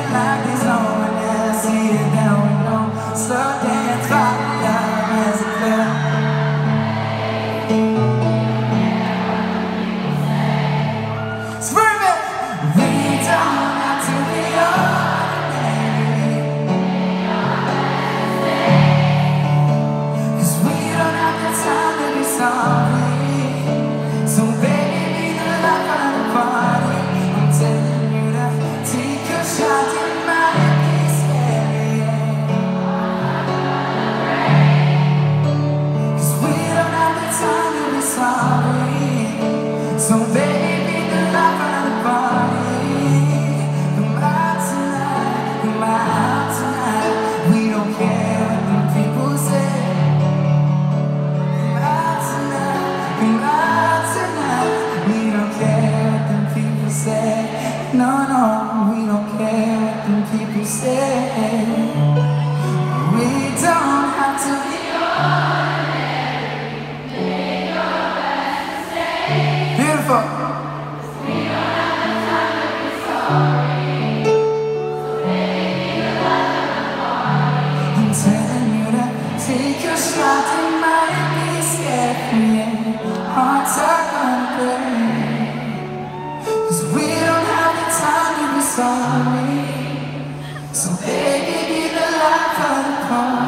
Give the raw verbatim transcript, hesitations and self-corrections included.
like there's no one else here that we know. Slow dance, fight love as it flows. Scream it! We don't have to be ordinary, 'cause we don't have the time to be sorry. So baby, be the life of the party. I'm telling you to take your shot, it might be scary, yeah. 'Cause we don't have the time to be sorry. So baby, be the life of the party. Come out tonight, come out tonight. We don't care what the people say. Come out tonight, come out tonight. We don't care what the people say. No, no, we don't care what the people say. We don't have to be ordinary. Make your best mistake. Beautiful. We don't have the time to be sorry. So baby, be the life of the party. I'm telling you to take your shot, it might be scary, yeah. Hearts are gonna break, 'cause we don't have the time to be sorry. So baby, be the life of the party.